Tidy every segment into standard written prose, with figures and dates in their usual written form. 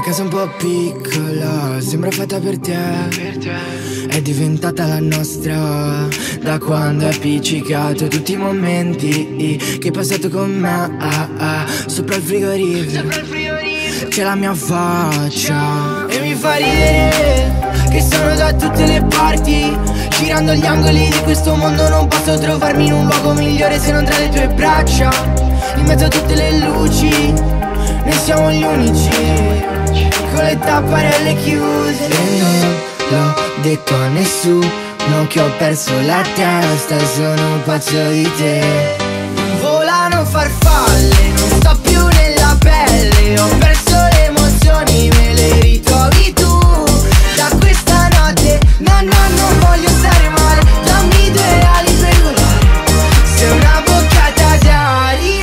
casa un po' piccola, sembra fatta per te. È diventata la nostra da quando hai appiccicato tutti i momenti che hai passato con me. Sopra il frigorifero c'è la mia faccia e mi fa ridere che sono da tutte le parti. Girando gli angoli di questo mondo non posso trovarmi in un luogo migliore se non tra le tue braccia. In mezzo a tutte le luci noi siamo gli unici, con le tapparelle chiuse. E non l'ho detto a nessuno che ho perso la testa, sono pazzo di te. Volano farfalle, non sto più nella pelle, ho perso le emozioni, me le ritrovi tu. Da questa notte, no, non voglio stare male, dammi due ali per volare, sei una boccata d'aria.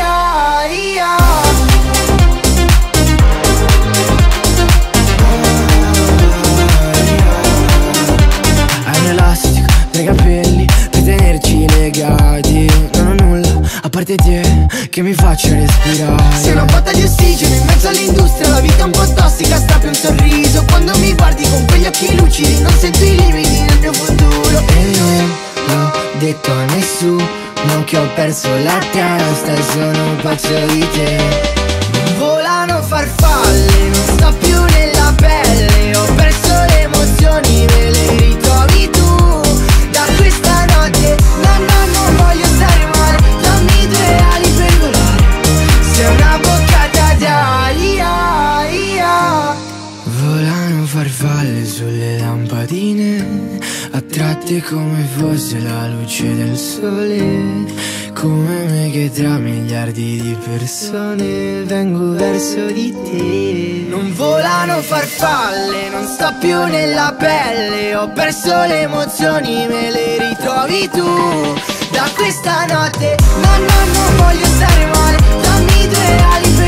Hai un elastico tra i capelli per tenerci legati. Non ho nulla a parte te che mi faccia respirare. Sei una botta di ossigeno in mezzo all'industria, la vita è un po' tossica, strappi un sorriso quando mi guardi con quegli occhi lucidi, non sento i limiti nel mio futuro. E non l'ho detto a nessuno che ho perso la testa, sono pazzo di te. Volano farfalle, non sto più nella pelle, ho perso le emozioni, me le ritrovi tu. Da questa notte, no, non voglio stare male, dammi due ali per volare, sei una boccata d'aria. Volano farfalle sulle lampadine, attratte come fosse la luce del sole, come me che tra miliardi di persone vengo verso di te. Non volano farfalle, non sto più nella pelle, ho perso le emozioni, me le ritrovi tu. Da questa notte, no, non voglio stare male, dammi due ali per